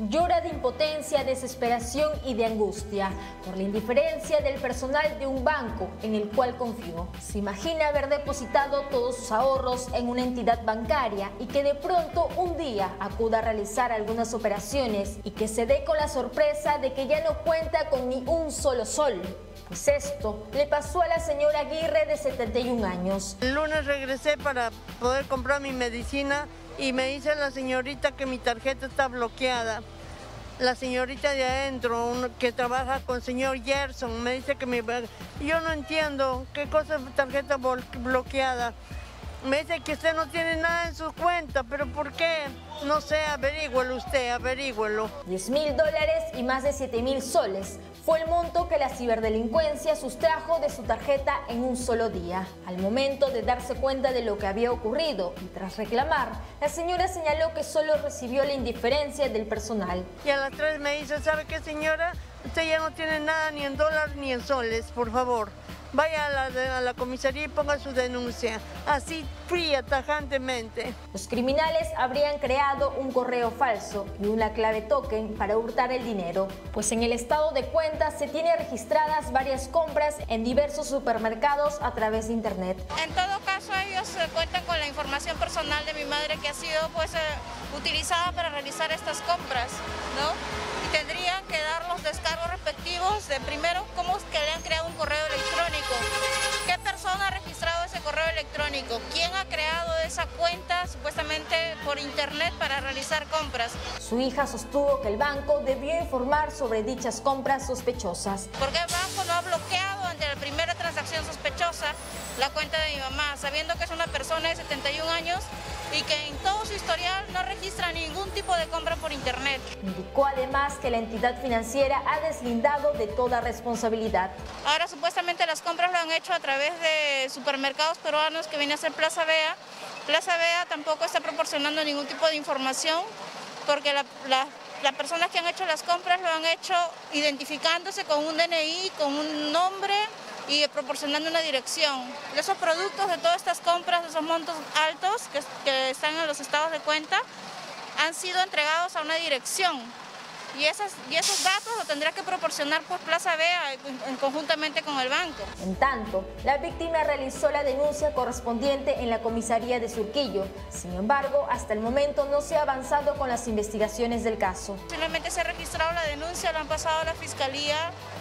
llora de impotencia, desesperación y de angustia por la indiferencia del personal de un banco en el cual confió. Se imagina haber depositado todos sus ahorros en una entidad bancaria y que de pronto un día acuda a realizar algunas operaciones y que se dé con la sorpresa de que ya no cuenta con ni un solo sol. Pues esto le pasó a la señora Aguirre, de setenta y un años. El lunes regresé para poder comprar mi medicina y me dice la señorita que mi tarjeta está bloqueada. La señorita de adentro, que trabaja con el señor Gerson, me dice que mi... yo no entiendo qué cosa es tarjeta bloqueada. Me dice que usted no tiene nada en su cuenta, pero ¿por qué? No sé, averígüelo usted, averígüelo. diez mil dólares y más de siete mil soles fue el monto que la ciberdelincuencia sustrajo de su tarjeta en un solo día. Al momento de darse cuenta de lo que había ocurrido y tras reclamar, la señora señaló que solo recibió la indiferencia del personal. Y a las tres me dice, ¿sabe qué, señora? Usted ya no tiene nada ni en dólares ni en soles, por favor. Vaya a la, a la comisaría y ponga su denuncia, así fría, tajantemente. Los criminales habrían creado un correo falso y una clave token para hurtar el dinero, pues en el estado de cuentas se tiene registradas varias compras en diversos supermercados a través de internet. En todo caso, ellos cuentan con la información personal de mi madre que ha sido pues, eh, utilizada para realizar estas compras, ¿no? Y tendrían que dar los descargos respectivos de primero cómo es que le han creado un correo electrónico. ¿Qué persona ha registrado ese correo electrónico? ¿Quién ha creado esa cuenta supuestamente por internet para realizar compras? Su hija sostuvo que el banco debió informar sobre dichas compras sospechosas. ¿Por qué el banco no ha bloqueado ante la primera transacción sospechosa la cuenta de mi mamá, sabiendo que es una persona de setenta y un años y que en todo su historial no registra ningún tipo de compra por internet? Indicó además que la entidad financiera ha deslindado de toda responsabilidad. Ahora supuestamente las compras lo han hecho a través de supermercados peruanos que viene a ser Plaza Vea. Plaza Vea tampoco está proporcionando ningún tipo de información porque la, la, las personas que han hecho las compras lo han hecho identificándose con un D N I, con un nombre y proporcionando una dirección. Esos productos de todas estas compras, esos montos altos que, que están en los estados de cuenta, han sido entregados a una dirección. Y, esas, y esos datos los tendrá que proporcionar pues, Plaza Vea en, en, conjuntamente con el banco. En tanto, la víctima realizó la denuncia correspondiente en la comisaría de Surquillo. Sin embargo, hasta el momento no se ha avanzado con las investigaciones del caso. Finalmente se ha registrado la denuncia, lo han pasado a la Fiscalía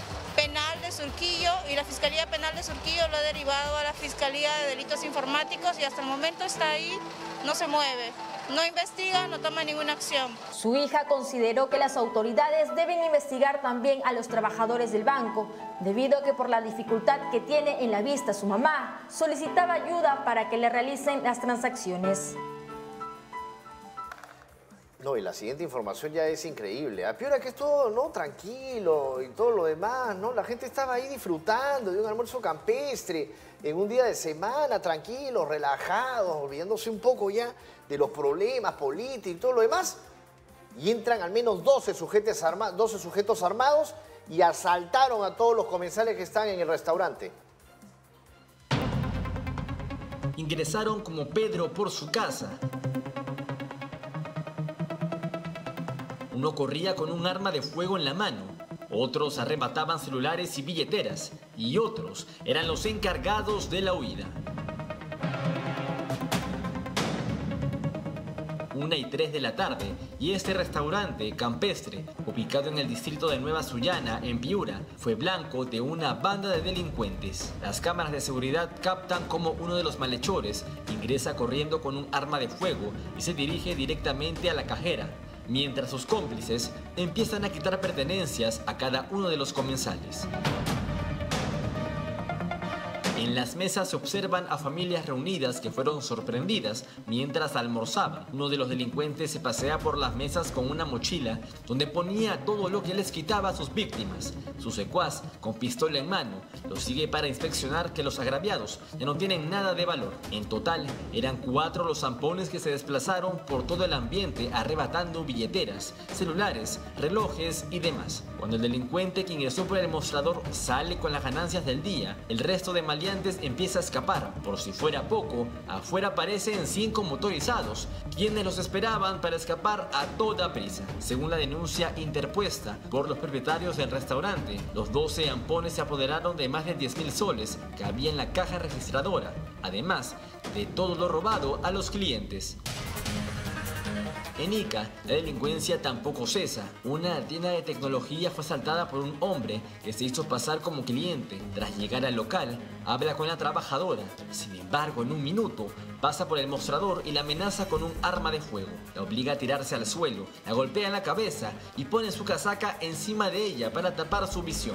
Penal de Surquillo y la Fiscalía Penal de Surquillo lo ha derivado a la Fiscalía de Delitos Informáticos y hasta el momento está ahí, no se mueve. No investiga, no toma ninguna acción. Su hija consideró que las autoridades deben investigar también a los trabajadores del banco, debido a que por la dificultad que tiene en la vista su mamá, solicitaba ayuda para que le realicen las transacciones. No, y la siguiente información ya es increíble. A Piura que es todo, ¿no? Tranquilo y todo lo demás, ¿no? La gente estaba ahí disfrutando de un almuerzo campestre en un día de semana, tranquilos, relajados, olvidándose un poco ya de los problemas políticos y todo lo demás. Y entran al menos doce sujetos, arma doce sujetos armados y asaltaron a todos los comensales que están en el restaurante. Ingresaron como Pedro por su casa. Uno corría con un arma de fuego en la mano, otros arrebataban celulares y billeteras, y otros eran los encargados de la huida. Una y tres de la tarde, y este restaurante campestre, ubicado en el distrito de Nueva Sullana, en Piura, fue blanco de una banda de delincuentes. Las cámaras de seguridad captan cómo uno de los malhechores ingresa corriendo con un arma de fuego y se dirige directamente a la cajera, mientras sus cómplices empiezan a quitar pertenencias a cada uno de los comensales. En las mesas se observan a familias reunidas que fueron sorprendidas mientras almorzaban. Uno de los delincuentes se pasea por las mesas con una mochila donde ponía todo lo que les quitaba a sus víctimas. Su secuaz, con pistola en mano, los sigue para inspeccionar que los agraviados ya no tienen nada de valor. En total, eran cuatro los zampones que se desplazaron por todo el ambiente arrebatando billeteras, celulares, relojes y demás. Cuando el delincuente que ingresó por el mostrador sale con las ganancias del día, el resto de maleantes estudiantes empieza a escapar. Por si fuera poco, afuera aparecen cinco motorizados, quienes los esperaban para escapar a toda prisa. Según la denuncia interpuesta por los propietarios del restaurante, los doce ampones se apoderaron de más de diez mil soles que había en la caja registradora, además de todo lo robado a los clientes. En Ica, la delincuencia tampoco cesa. Una tienda de tecnología fue asaltada por un hombre que se hizo pasar como cliente. Tras llegar al local, habla con la trabajadora. Sin embargo, en un minuto, pasa por el mostrador y la amenaza con un arma de fuego. La obliga a tirarse al suelo, la golpea en la cabeza y pone su casaca encima de ella para tapar su visión.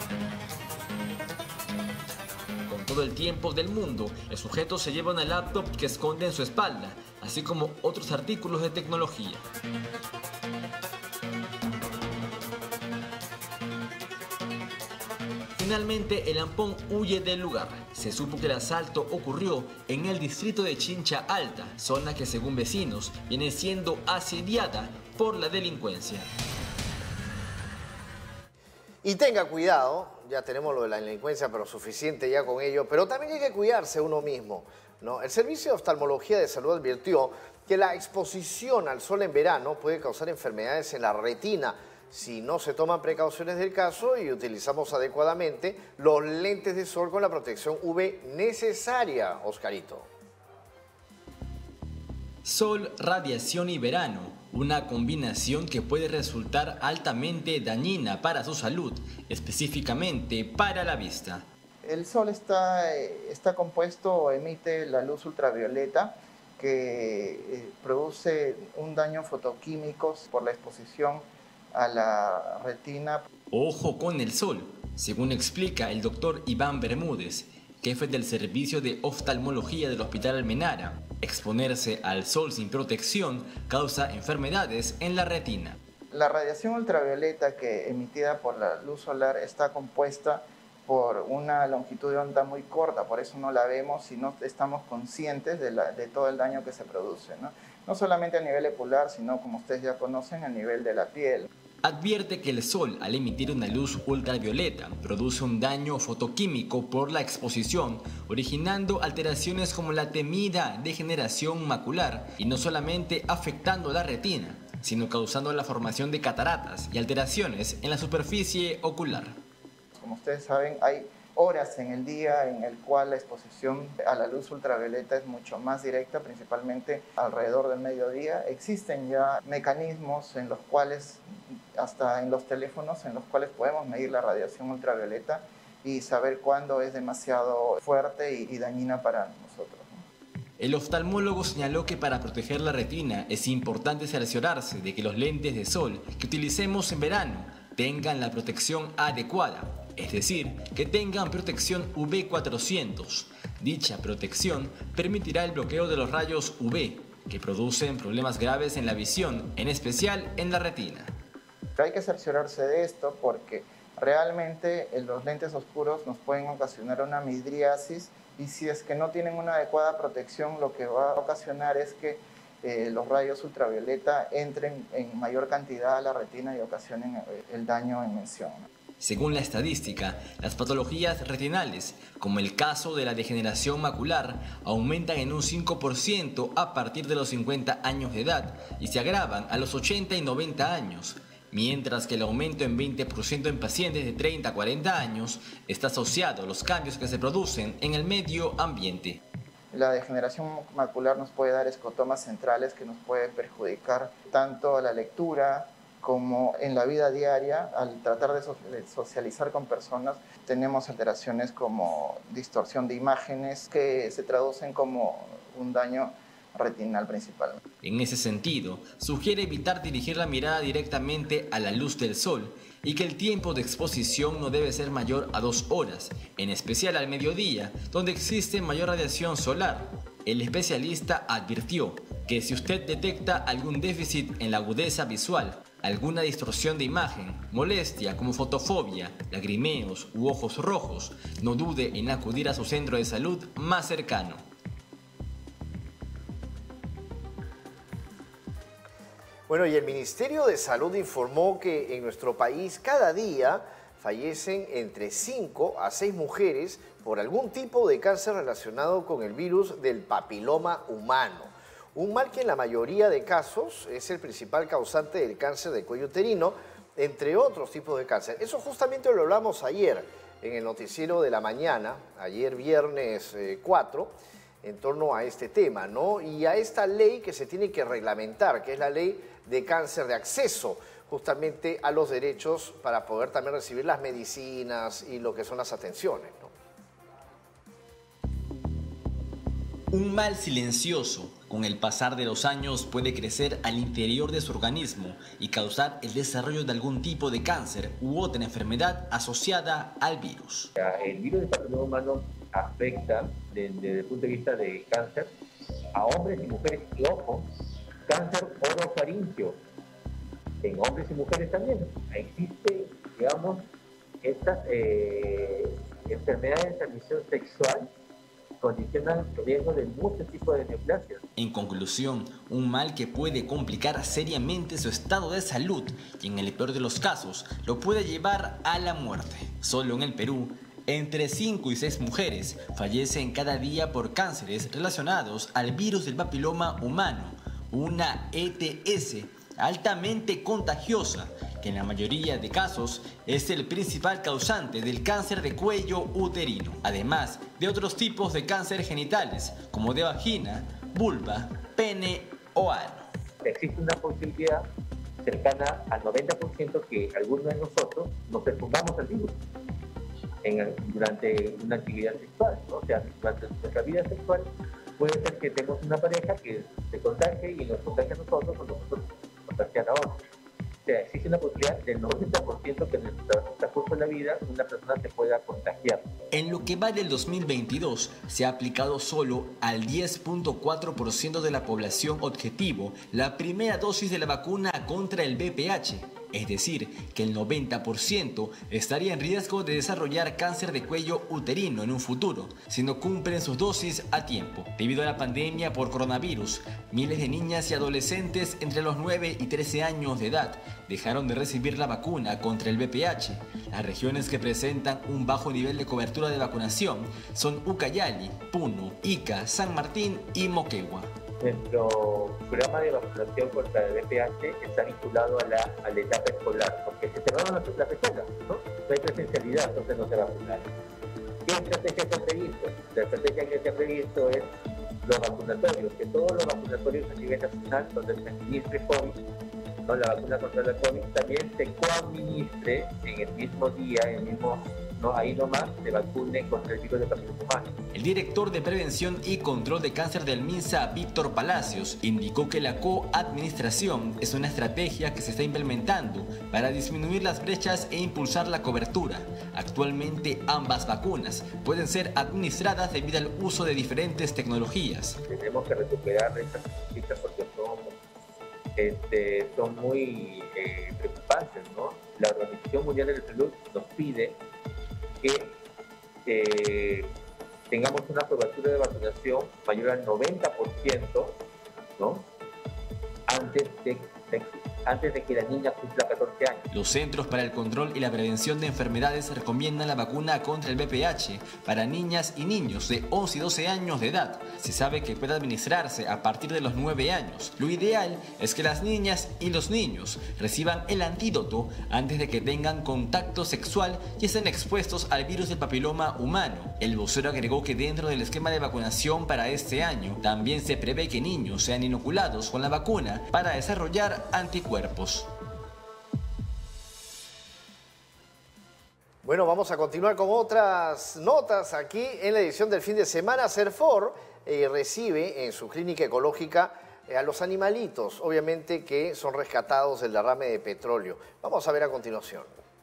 Todo el tiempo del mundo, el sujeto se lleva una laptop que esconde en su espalda, así como otros artículos de tecnología. Finalmente, el ampón huye del lugar. Se supo que el asalto ocurrió en el distrito de Chincha Alta, zona que según vecinos viene siendo asediada por la delincuencia. Y tenga cuidado, ya tenemos lo de la delincuencia, pero suficiente ya con ello, pero también hay que cuidarse uno mismo, ¿no? El Servicio de Oftalmología de Salud advirtió que la exposición al sol en verano puede causar enfermedades en la retina si no se toman precauciones del caso y utilizamos adecuadamente los lentes de sol con la protección U V necesaria, Oscarito. Sol, radiación y verano, una combinación que puede resultar altamente dañina para su salud, específicamente para la vista. El sol está, está compuesto o emite la luz ultravioleta que eh, produce un daño fotoquímico por la exposición a la retina. Ojo con el sol, según explica el doctor Iván Bermúdez, jefe del Servicio de Oftalmología del Hospital Almenara. Exponerse al sol sin protección causa enfermedades en la retina. La radiación ultravioleta que emitida por la luz solar está compuesta por una longitud de onda muy corta, por eso no la vemos y no estamos conscientes de, la, de todo el daño que se produce, ¿no? No solamente a nivel ocular, sino como ustedes ya conocen, a nivel de la piel. Advierte que el sol, al emitir una luz ultravioleta, produce un daño fotoquímico por la exposición, originando alteraciones como la temida degeneración macular y no solamente afectando la retina, sino causando la formación de cataratas y alteraciones en la superficie ocular. Como ustedes saben, hay horas en el día en el cual la exposición a la luz ultravioleta es mucho más directa, principalmente alrededor del mediodía. Existen ya mecanismos en los cuales, hasta en los teléfonos, en los cuales podemos medir la radiación ultravioleta y saber cuándo es demasiado fuerte y, y dañina para nosotros. El oftalmólogo señaló que para proteger la retina es importante cerciorarse de que los lentes de sol que utilicemos en verano tengan la protección adecuada, es decir, que tengan protección U V cuatrocientos. Dicha protección permitirá el bloqueo de los rayos U V, que producen problemas graves en la visión, en especial en la retina. Hay que cerciorarse de esto porque realmente los lentes oscuros nos pueden ocasionar una midriasis y si es que no tienen una adecuada protección, lo que va a ocasionar es que eh, los rayos ultravioleta entren en mayor cantidad a la retina y ocasionen el daño en mención. Según la estadística, las patologías retinales, como el caso de la degeneración macular, aumentan en un cinco por ciento a partir de los cincuenta años de edad y se agravan a los ochenta y noventa años, mientras que el aumento en veinte por ciento en pacientes de treinta a cuarenta años está asociado a los cambios que se producen en el medio ambiente. La degeneración macular nos puede dar escotomas centrales que nos pueden perjudicar tanto a la lectura, como en la vida diaria, al tratar de socializar con personas, tenemos alteraciones como distorsión de imágenes que se traducen como un daño retinal principalmente. En ese sentido, sugiere evitar dirigir la mirada directamente a la luz del sol y que el tiempo de exposición no debe ser mayor a dos horas, en especial al mediodía, donde existe mayor radiación solar. El especialista advirtió que si usted detecta algún déficit en la agudeza visual, alguna distorsión de imagen, molestia como fotofobia, lagrimeos u ojos rojos, no dude en acudir a su centro de salud más cercano. Bueno, y el Ministerio de Salud informó que en nuestro país cada día fallecen entre cinco a seis mujeres por por algún tipo de cáncer relacionado con el virus del papiloma humano. Un mal que en la mayoría de casos es el principal causante del cáncer de cuello uterino, entre otros tipos de cáncer. Eso justamente lo hablamos ayer en el noticiero de la mañana, ayer viernes eh, cuatro, en torno a este tema, ¿no? Y a esta ley que se tiene que reglamentar, que es la ley de cáncer, de acceso justamente a los derechos para poder también recibir las medicinas y lo que son las atenciones, ¿no? Un mal silencioso, con el pasar de los años, puede crecer al interior de su organismo y causar el desarrollo de algún tipo de cáncer u otra enfermedad asociada al virus. El virus del papiloma humano afecta desde, desde el punto de vista de cáncer a hombres y mujeres, y ojo, cáncer orofaríngeo, en hombres y mujeres también. Existe, digamos, estas eh, enfermedades de transmisión sexual condicionan el riesgo de muchos tipos de neoplasias. En conclusión, un mal que puede complicar seriamente su estado de salud y en el peor de los casos lo puede llevar a la muerte. Solo en el Perú, entre cinco y seis mujeres fallecen cada día por cánceres relacionados al virus del papiloma humano, una E T S altamente contagiosa, que en la mayoría de casos es el principal causante del cáncer de cuello uterino, además de otros tipos de cáncer genitales, como de vagina, vulva, pene o ano. Existe una posibilidad cercana al noventa por ciento que algunos de nosotros nos expongamos al virus en, durante una actividad sexual, ¿no? O sea, durante nuestra vida sexual puede ser que tengamos una pareja que se contagie y nos contagie a nosotros o nosotros contagiar a otros. O sea, existe una posibilidad del noventa por ciento que en el transcurso de la vida una persona se pueda contagiar. En lo que va del dos mil veintidós, se ha aplicado solo al diez punto cuatro por ciento de la población objetivo la primera dosis de la vacuna contra el V I H. Es decir, que el noventa por ciento estaría en riesgo de desarrollar cáncer de cuello uterino en un futuro, si no cumplen sus dosis a tiempo. Debido a la pandemia por coronavirus, miles de niñas y adolescentes entre los nueve y trece años de edad dejaron de recibir la vacuna contra el V I H. Las regiones que presentan un bajo nivel de cobertura de vacunación son Ucayali, Puno, Ica, San Martín y Moquegua. Nuestro programa de vacunación contra el V I H está vinculado a la, a la etapa escolar, porque se cerraron las, las escuelas, ¿no? No hay presencialidad, entonces no se vacunan. ¿Qué estrategia se ha previsto? La estrategia que se ha previsto es los vacunatorios, que todos los vacunatorios a nivel nacional, donde se administre COVID, ¿no? La vacuna contra la COVID, también se coadministre en el mismo día, en el mismo... No, ahí nomás se vacune contra el virus de papiloma humano. El director de Prevención y Control de Cáncer del MINSA, Víctor Palacios, indicó que la coadministración es una estrategia que se está implementando para disminuir las brechas e impulsar la cobertura. Actualmente ambas vacunas pueden ser administradas debido al uso de diferentes tecnologías. Tenemos que recuperar estas cifras porque son, este, son muy eh, preocupantes, ¿no? La Organización Mundial de la Salud nos pide que eh, tengamos una cobertura de vacunación mayor al noventa por ciento, ¿no? Antes de, de, antes de que la niña cumpla catorce años. Los Centros para el Control y la Prevención de Enfermedades recomiendan la vacuna contra el V I H para niñas y niños de once y doce años de edad. Se sabe que puede administrarse a partir de los nueve años. Lo ideal es que las niñas y los niños reciban el antídoto antes de que tengan contacto sexual y estén expuestos al virus del papiloma humano. El vocero agregó que dentro del esquema de vacunación para este año también se prevé que niños sean inoculados con la vacuna para desarrollar anticuerpos. Bueno, vamos a continuar con otras notas aquí en la edición del fin de semana. Serfor eh, recibe en su clínica ecológica eh, a los animalitos, obviamente que son rescatados del derrame de petróleo. Vamos a ver a continuación.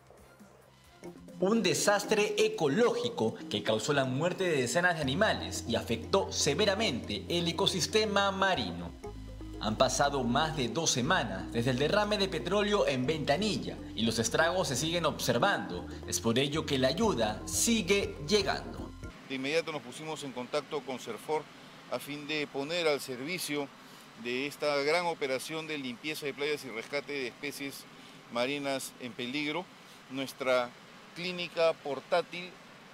Un desastre ecológico que causó la muerte de decenas de animales y afectó severamente el ecosistema marino. Han pasado más de dos semanas desde el derrame de petróleo en Ventanilla y los estragos se siguen observando. Es por ello que la ayuda sigue llegando. De inmediato nos pusimos en contacto con Serfor a fin de poner al servicio de esta gran operación de limpieza de playas y rescate de especies marinas en peligro nuestra clínica portátil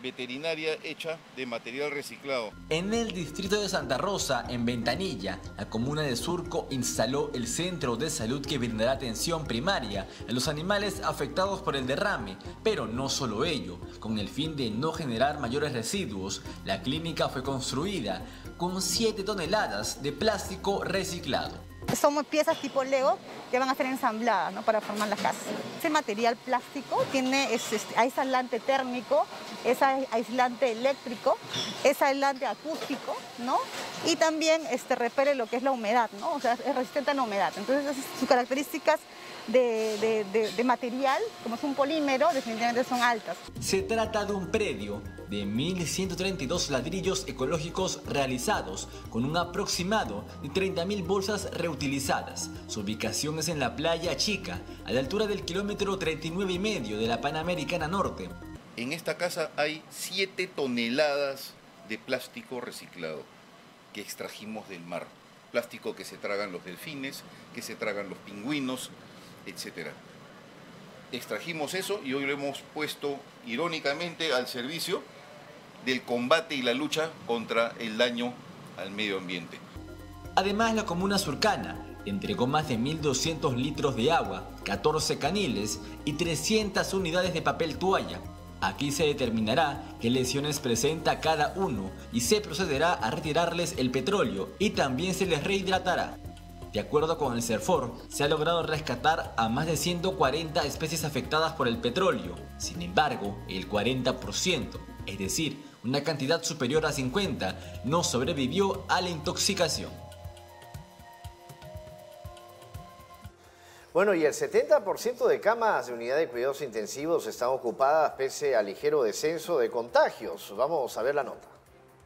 veterinaria hecha de material reciclado. En el distrito de Santa Rosa, en Ventanilla, la comuna de Surco instaló el centro de salud que brindará atención primaria a los animales afectados por el derrame, pero no solo ello. Con el fin de no generar mayores residuos, la clínica fue construida con siete toneladas de plástico reciclado. Somos piezas tipo Lego que van a ser ensambladas, ¿no?, para formar las casas. Ese material plástico tiene es, es aislante térmico, es aislante eléctrico, es aislante acústico, ¿no? Y también este, repele lo que es la humedad, ¿no? O sea, es resistente a la humedad. Entonces, esas, sus características de, de, de, de material, como es un polímero, definitivamente son altas. Se trata de un predio de mil ciento treinta y dos ladrillos ecológicos realizados con un aproximado de treinta mil bolsas reutilizadas. Su ubicación es en la Playa Chica, a la altura del kilómetro treinta y nueve y medio de la Panamericana Norte. En esta casa hay siete toneladas de plástico reciclado que extrajimos del mar. Plástico que se tragan los delfines, que se tragan los pingüinos, etcétera. Extrajimos eso y hoy lo hemos puesto irónicamente al servicio del combate y la lucha contra el daño al medio ambiente. Además, la comuna surcana entregó más de mil doscientos litros de agua, catorce caniles y trescientas unidades de papel toalla. Aquí se determinará qué lesiones presenta cada uno y se procederá a retirarles el petróleo y también se les rehidratará. De acuerdo con el CERFOR, se ha logrado rescatar a más de ciento cuarenta especies afectadas por el petróleo. Sin embargo, el cuarenta por ciento, es decir, una cantidad superior a cincuenta, no sobrevivió a la intoxicación. Bueno, y el setenta por ciento de camas de unidad de cuidados intensivos están ocupadas pese al ligero descenso de contagios. Vamos a ver la nota.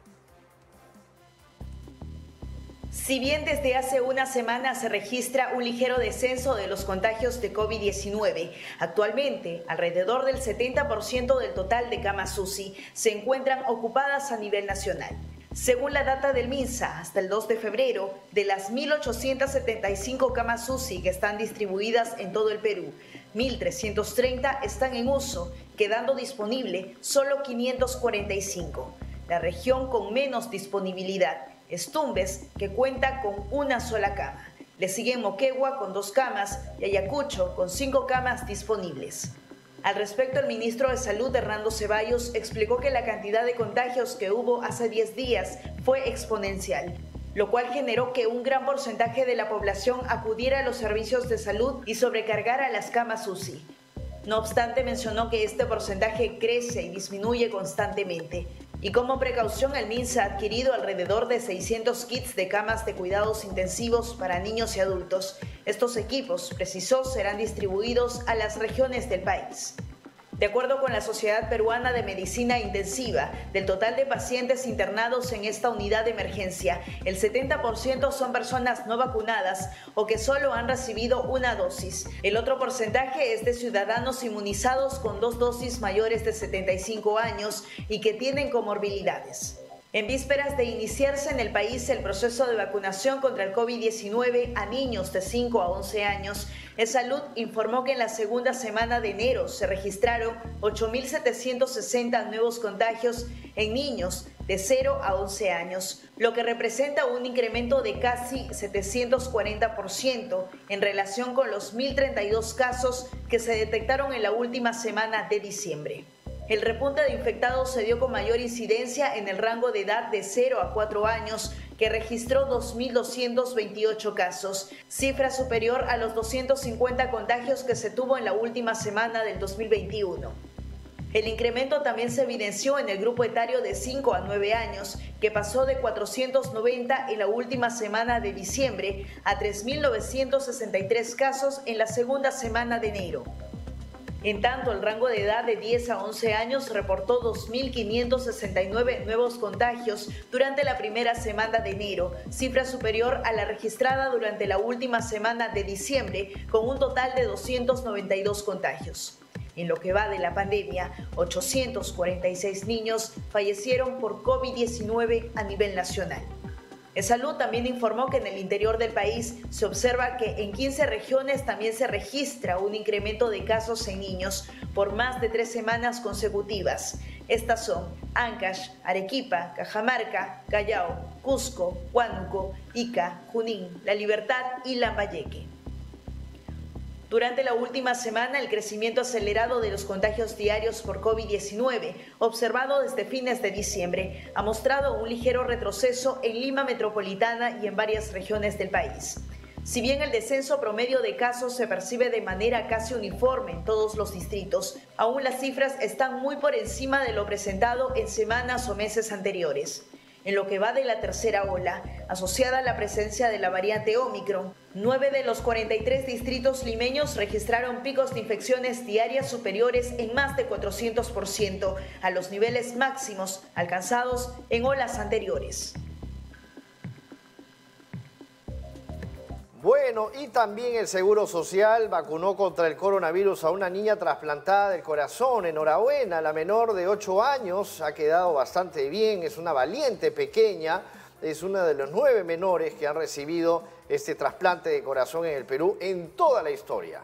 Si bien desde hace una semana se registra un ligero descenso de los contagios de COVID diecinueve, actualmente alrededor del setenta por ciento del total de camas U C I se encuentran ocupadas a nivel nacional. Según la data del MINSA, hasta el dos de febrero, de las mil ochocientas setenta y cinco camas U C I que están distribuidas en todo el Perú, mil trescientos treinta están en uso, quedando disponible solo quinientos cuarenta y cinco. La región con menos disponibilidad es Tumbes, que cuenta con una sola cama. Le siguen Moquegua con dos camas y Ayacucho con cinco camas disponibles. Al respecto, el ministro de Salud, Hernando Ceballos, explicó que la cantidad de contagios que hubo hace diez días fue exponencial, lo cual generó que un gran porcentaje de la población acudiera a los servicios de salud y sobrecargara las camas U C I. No obstante, mencionó que este porcentaje crece y disminuye constantemente. Y como precaución, el MINSA ha adquirido alrededor de seiscientos kits de camas de cuidados intensivos para niños y adultos. Estos equipos, precisó, serán distribuidos a las regiones del país. De acuerdo con la Sociedad Peruana de Medicina Intensiva, del total de pacientes internados en esta unidad de emergencia, el setenta por ciento son personas no vacunadas o que solo han recibido una dosis. El otro porcentaje es de ciudadanos inmunizados con dos dosis mayores de setenta y cinco años y que tienen comorbilidades. En vísperas de iniciarse en el país el proceso de vacunación contra el COVID diecinueve a niños de cinco a once años, El Salud informó que en la segunda semana de enero se registraron ocho mil setecientos sesenta nuevos contagios en niños de cero a once años, lo que representa un incremento de casi setecientos cuarenta por ciento en relación con los mil treinta y dos casos que se detectaron en la última semana de diciembre. El repunte de infectados se dio con mayor incidencia en el rango de edad de cero a cuatro años, que registró dos mil doscientos veintiocho casos, cifra superior a los doscientos cincuenta contagios que se tuvo en la última semana del dos mil veintiuno. El incremento también se evidenció en el grupo etario de cinco a nueve años, que pasó de cuatrocientos noventa en la última semana de diciembre a tres mil novecientos sesenta y tres casos en la segunda semana de enero. En tanto, el rango de edad de diez a once años reportó dos mil quinientos sesenta y nueve nuevos contagios durante la primera semana de enero, cifra superior a la registrada durante la última semana de diciembre, con un total de doscientos noventa y dos contagios. En lo que va de la pandemia, ochocientos cuarenta y seis niños fallecieron por COVID diecinueve a nivel nacional. El Salud también informó que en el interior del país se observa que en quince regiones también se registra un incremento de casos en niños por más de tres semanas consecutivas. Estas son Ancash, Arequipa, Cajamarca, Callao, Cusco, Huánuco, Ica, Junín, La Libertad y Lambayeque. Durante la última semana, el crecimiento acelerado de los contagios diarios por COVID diecinueve, observado desde fines de diciembre, ha mostrado un ligero retroceso en Lima metropolitana y en varias regiones del país. Si bien el descenso promedio de casos se percibe de manera casi uniforme en todos los distritos, aún las cifras están muy por encima de lo presentado en semanas o meses anteriores. En lo que va de la tercera ola, asociada a la presencia de la variante Ómicron, nueve de los cuarenta y tres distritos limeños registraron picos de infecciones diarias superiores en más de cuatrocientos por ciento a los niveles máximos alcanzados en olas anteriores. Bueno, y también el Seguro Social vacunó contra el coronavirus a una niña trasplantada del corazón. Enhorabuena, la menor de ocho años ha quedado bastante bien, es una valiente pequeña, es una de los nueve menores que han recibido este trasplante de corazón en el Perú en toda la historia.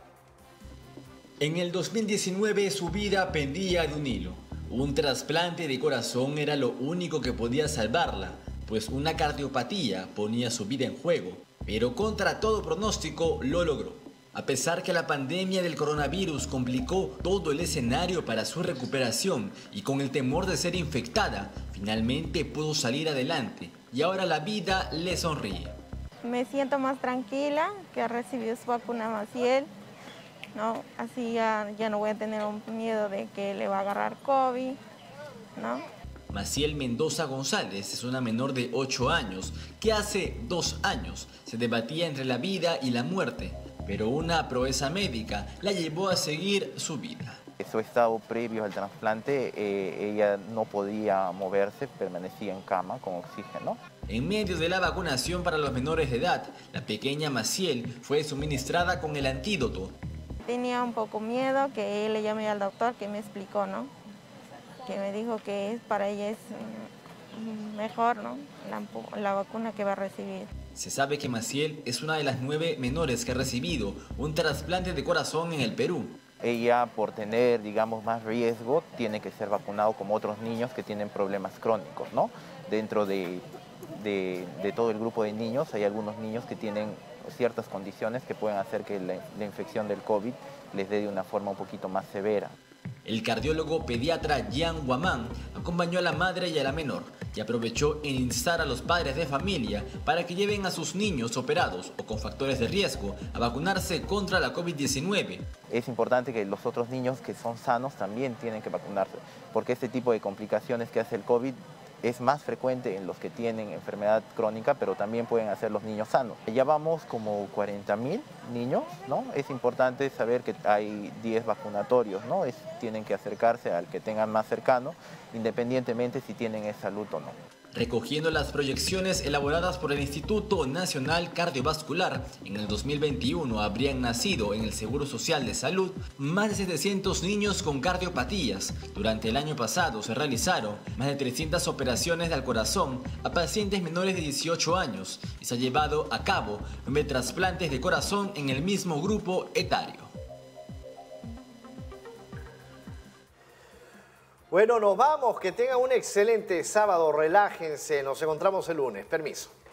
En el dos mil diecinueve su vida pendía de un hilo. Un trasplante de corazón era lo único que podía salvarla, pues una cardiopatía ponía su vida en juego. Pero contra todo pronóstico lo logró. A pesar que la pandemia del coronavirus complicó todo el escenario para su recuperación y con el temor de ser infectada, finalmente pudo salir adelante y ahora la vida le sonríe. Me siento más tranquila que ha recibido su vacuna Maciel, ¿no? Así ya, ya no voy a tener un miedo de que le va a agarrar COVID, ¿no? Maciel Mendoza González es una menor de ocho años que hace dos años se debatía entre la vida y la muerte, pero una proeza médica la llevó a seguir su vida. En su estado previo al trasplante, eh, ella no podía moverse, permanecía en cama con oxígeno. En medio de la vacunación para los menores de edad, la pequeña Maciel fue suministrada con el antídoto. Tenía un poco miedo, que le llamé al doctor que me explicó, ¿no? Que me dijo que para ella es mejor, ¿no? La, la vacuna que va a recibir. Se sabe que Maciel es una de las nueve menores que ha recibido un trasplante de corazón en el Perú. Ella, por tener, digamos, más riesgo, tiene que ser vacunado como otros niños que tienen problemas crónicos, ¿no? Dentro de, de, de todo el grupo de niños hay algunos niños que tienen ciertas condiciones que pueden hacer que la, la infección del COVID les dé de una forma un poquito más severa. El cardiólogo pediatra Yan Guamán acompañó a la madre y a la menor y aprovechó en instar a los padres de familia para que lleven a sus niños operados o con factores de riesgo a vacunarse contra la COVID diecinueve. Es importante que los otros niños que son sanos también tienen que vacunarse, porque este tipo de complicaciones que hace el COVID es más frecuente en los que tienen enfermedad crónica, pero también pueden hacer los niños sanos. Ya vamos como cuarenta mil niños, ¿no? Es importante saber que hay diez vacunatorios, ¿no? Es, tienen que acercarse al que tengan más cercano, independientemente si tienen esa salud o no. Recogiendo las proyecciones elaboradas por el Instituto Nacional Cardiovascular, en el dos mil veintiuno habrían nacido en el Seguro Social de Salud más de setecientos niños con cardiopatías. Durante el año pasado se realizaron más de trescientas operaciones del corazón a pacientes menores de dieciocho años y se ha llevado a cabo nueve trasplantes de corazón en el mismo grupo etario. Bueno, nos vamos. Que tengan un excelente sábado. Relájense. Nos encontramos el lunes. Permiso.